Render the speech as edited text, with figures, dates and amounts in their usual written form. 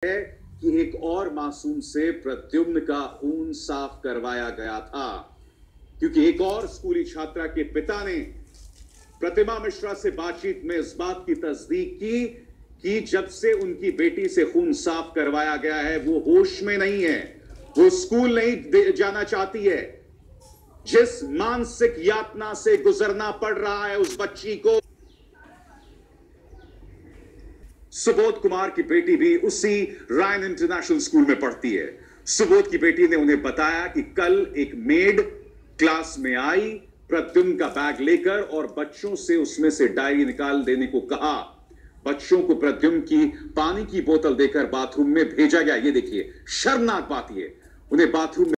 है कि एक और मासूम से प्रद्युम्न का खून साफ करवाया गया था, क्योंकि एक और स्कूली छात्रा के पिता ने प्रतिमा मिश्रा से बातचीत में इस बात की तस्दीक की कि जब से उनकी बेटी से खून साफ करवाया गया है वो होश में नहीं है, वो स्कूल नहीं जाना चाहती है। जिस मानसिक यातना से गुजरना पड़ रहा है उस बच्ची को। सुबोध कुमार की बेटी भी उसी रायन इंटरनेशनल स्कूल में पढ़ती है। सुबोध की बेटी ने उन्हें बताया कि कल एक मेड क्लास में आई प्रद्युम्न का बैग लेकर और बच्चों से उसमें से डायरी निकाल देने को कहा। बच्चों को प्रद्युम्न की पानी की बोतल देकर बाथरूम में भेजा गया। ये देखिए, शर्मनाक बात, ये उन्हें बाथरूम में